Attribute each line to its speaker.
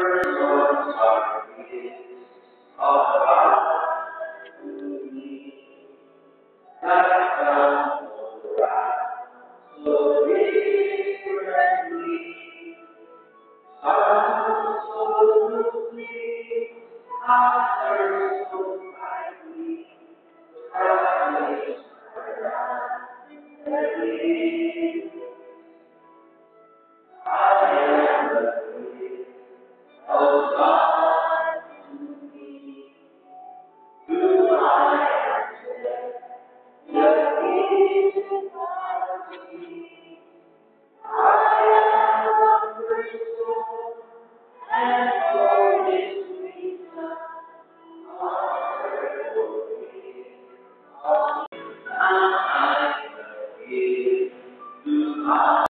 Speaker 1: storms are beating apart to me. That sound will rise so differently. Sound so smoothly, answers so brightly. Promise forever. I am the King of God to me. Who I am, the King of me. I am a person, and for this reason, I will be. I give to God.